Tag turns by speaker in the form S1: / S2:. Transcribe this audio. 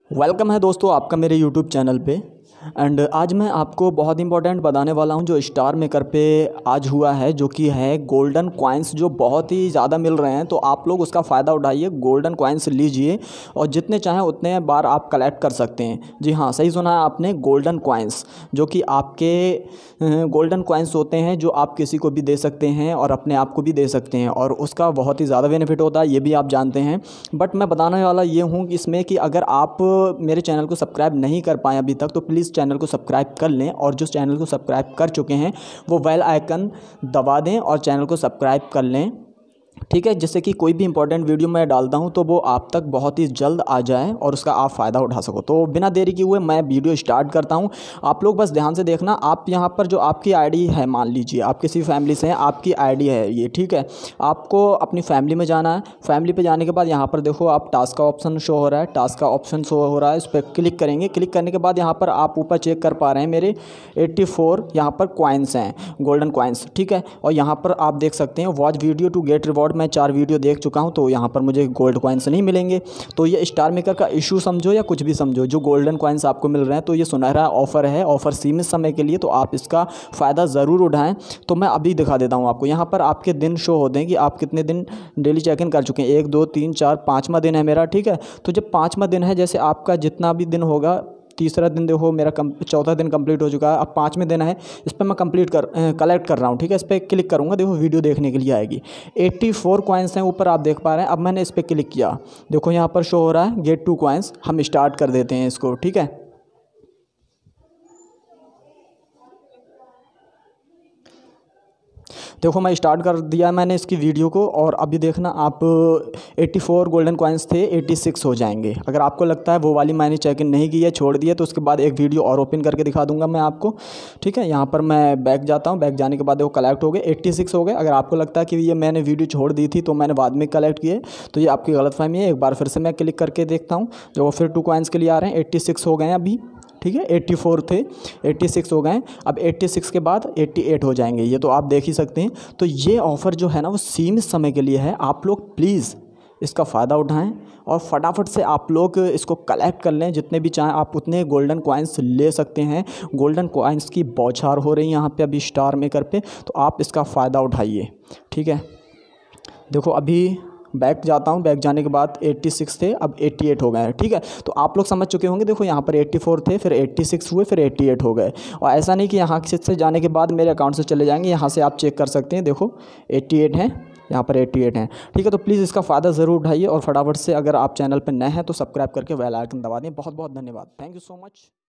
S1: Welcome है दोस्तों आपका मेरे यूट्यूब चैनल पे। एंड आज मैं आपको बहुत इंपॉर्टेंट बताने वाला हूं जो स्टार मेकर पे आज हुआ है, जो कि है गोल्डन कॉइन्स जो बहुत ही ज़्यादा मिल रहे हैं। तो आप लोग उसका फ़ायदा उठाइए, गोल्डन कॉइन्स लीजिए और जितने चाहें उतने बार आप कलेक्ट कर सकते हैं। जी हाँ, सही सुना है आपने, गोल्डन कॉइन्स जो कि आपके गोल्डन कॉइन्स होते हैं जो आप किसी को भी दे सकते हैं और अपने आप को भी दे सकते हैं, और उसका बहुत ही ज़्यादा बेनिफिट होता है, ये भी आप जानते हैं। बट मैं बताने वाला ये हूँ इसमें कि अगर आप मेरे चैनल को सब्सक्राइब नहीं कर पाए अभी तक तो प्लीज़ चैनल को सब्सक्राइब कर लें, और जो चैनल को सब्सक्राइब कर चुके हैं वो बेल आइकन दबा दें और चैनल को सब्सक्राइब कर लें, ठीक है, जिससे कि कोई भी इंपॉर्टेंट वीडियो मैं डालता हूं तो वो आप तक बहुत ही जल्द आ जाए और उसका आप फ़ायदा उठा सको। तो बिना देरी किए हुए मैं वीडियो स्टार्ट करता हूं। आप लोग बस ध्यान से देखना। आप यहां पर जो आपकी आईडी है, मान लीजिए आप किसी फैमिली से हैं, आपकी आईडी है ये, ठीक है। आपको अपनी फैमिली में जाना है। फैमिली पे जाने के बाद यहाँ पर देखो आप टास्क का ऑप्शन शो हो रहा है, टास्क का ऑप्शन शो हो रहा है, इस पर क्लिक करेंगे। क्लिक करने के बाद यहाँ पर आप ऊपर चेक कर पा रहे हैं मेरे 84 यहाँ पर कॉइन्स हैं, गोल्डन कॉइन्स, ठीक है। और यहाँ पर आप देख सकते हैं watch video to get reward, मैं 4 वीडियो देख चुका हूँ तो यहाँ पर मुझे गोल्ड कॉइन्स नहीं मिलेंगे। तो ये स्टार मेकर का इशू समझो या कुछ भी समझो, जो गोल्डन कॉइन्स आपको मिल रहे हैं तो ये सुनहरा ऑफर है, ऑफर सीमित समय के लिए, तो आप इसका फ़ायदा ज़रूर उठाएं। तो मैं अभी दिखा देता हूँ आपको। यहाँ पर आपके दिन शो होते हैं कि आप कितने दिन डेली चेक इन कर चुके हैं। 1 2 3 4 5वां दिन है मेरा, ठीक है। तो जब 5वां दिन है, जैसे आपका जितना भी दिन होगा, तीसरा दिन देखो मेरा चौथा दिन कंप्लीट हो चुका है, अब 5वें दिन है, इस पर मैं कलेक्ट कर रहा हूँ, ठीक है। इस पर क्लिक करूँगा, देखो वीडियो देखने के लिए आएगी। 84 कॉइन्स हैं ऊपर, आप देख पा रहे हैं। अब मैंने इस पर क्लिक किया, देखो यहाँ पर शो हो रहा है गेट 2 कॉइन्स। हम स्टार्ट कर देते हैं इसको, ठीक है। देखो मैं स्टार्ट कर दिया मैंने इसकी वीडियो को, और अभी देखना आप 84 गोल्डन कॉइन्स थे, 86 हो जाएंगे। अगर आपको लगता है वो वाली मैंने चेक इन नहीं की है, छोड़ दी है, तो उसके बाद एक वीडियो और ओपन करके दिखा दूंगा मैं आपको, ठीक है। यहाँ पर मैं बैक जाता हूँ, बैक जाने के बाद देखो कलेक्ट हो गए, 86 हो गए। अगर आपको लगता है कि ये मैंने वीडियो छोड़ दी थी तो मैंने बाद में कलेक्ट किए, तो ये आपकी गलतफहमी है। एक बार फिर से मैं क्लिक करके देखता हूँ, जो फिर 2 कॉइन्स के लिए आ रहे हैं, 86 हो गए हैं अभी, ठीक है। 84 थे, 86 हो गए। अब 86 के बाद 88 हो जाएंगे, ये तो आप देख ही सकते हैं। तो ये ऑफ़र जो है ना वो सीमित समय के लिए है। आप लोग प्लीज़ इसका फ़ायदा उठाएं और फटाफट से आप लोग इसको कलेक्ट कर लें। जितने भी चाहें आप उतने गोल्डन कॉइन्स ले सकते हैं। गोल्डन कॉइन्स की बौछार हो रही है यहाँ पे अभी स्टार मेकर पे, तो आप इसका फ़ायदा उठाइए, ठीक है। देखो अभी बैक जाता हूँ, बैक जाने के बाद 86 थे, अब 88 हो गए हैं, ठीक है। तो आप लोग समझ चुके होंगे, देखो यहाँ पर 84 थे, फिर 86 हुए, फिर 88 हो गए। और ऐसा नहीं कि यहाँ से जाने के बाद मेरे अकाउंट से चले जाएंगे, यहाँ से आप चेक कर सकते हैं, देखो 88 हैं, यहाँ पर 88 हैं, ठीक है। तो प्लीज़ इसका फ़ायदा ज़रूर उठाइए, और फटाफट से अगर आप चैनल पर नए हैं तो सब्सक्राइब करके बेल आइकन दबा दें। बहुत बहुत धन्यवाद, थैंक यू सो मच।